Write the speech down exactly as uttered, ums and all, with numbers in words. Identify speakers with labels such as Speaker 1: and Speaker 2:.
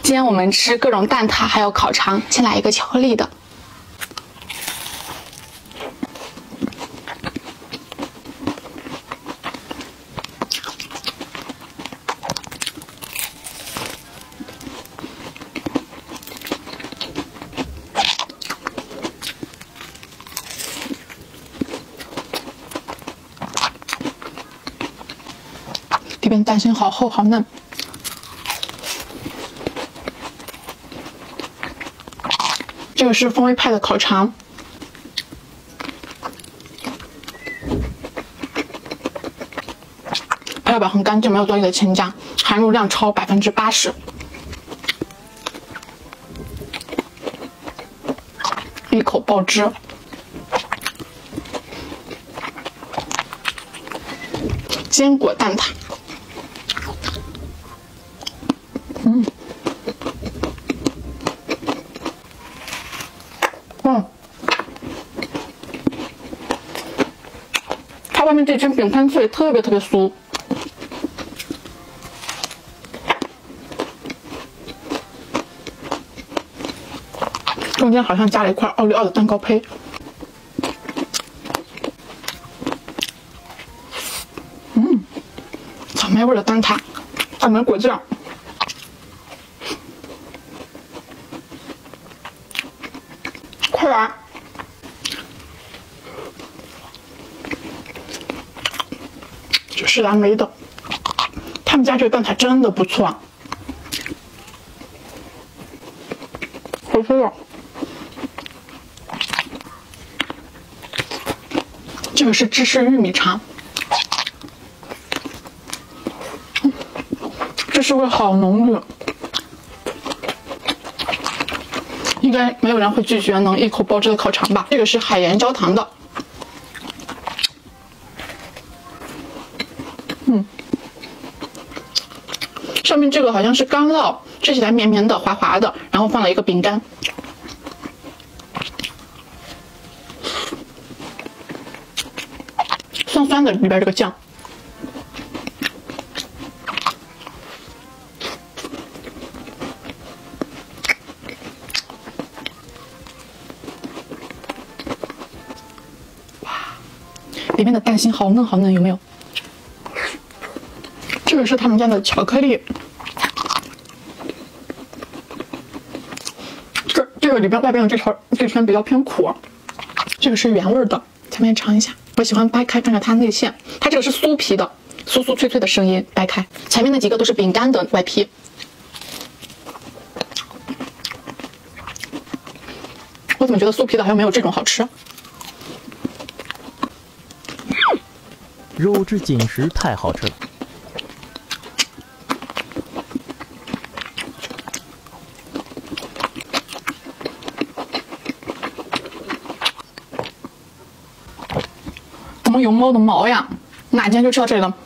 Speaker 1: 今天我们吃各种蛋挞，还有烤肠，先来一个巧克力的。里边蛋心好厚好嫩。 这个是风味派的烤肠，料表很干净，没有多余的添加，含乳量超百分之八十。一口爆汁，坚果蛋挞，嗯。 嗯，它外面这层饼干脆，特别特别酥，中间好像加了一块奥利奥的蛋糕胚。嗯，草莓味的蛋挞，草莓果酱。 快来！这是蓝莓的，他们家这个蛋挞真的不错，好吃的。这个是芝士玉米肠，芝士味好浓郁。 应该没有人会拒绝能一口爆汁的烤肠吧？这个是海盐焦糖的，嗯，上面这个好像是干酪，吃起来绵绵的、滑滑的，然后放了一个饼干，酸酸的，里边这个酱。 里面的蛋心好嫩好嫩，有没有？这个是他们家的巧克力，这这个里边外边的这条这圈比较偏苦，这个是原味的，下面尝一下。我喜欢掰开看看它内馅，它这个是酥皮的，酥酥脆脆的声音，掰开。前面那几个都是饼干的外皮。我怎么觉得酥皮的好像没有这种好吃？
Speaker 2: 肉质紧实，太好吃了。
Speaker 1: 怎么有猫的毛呀？哪天就吃到这里了？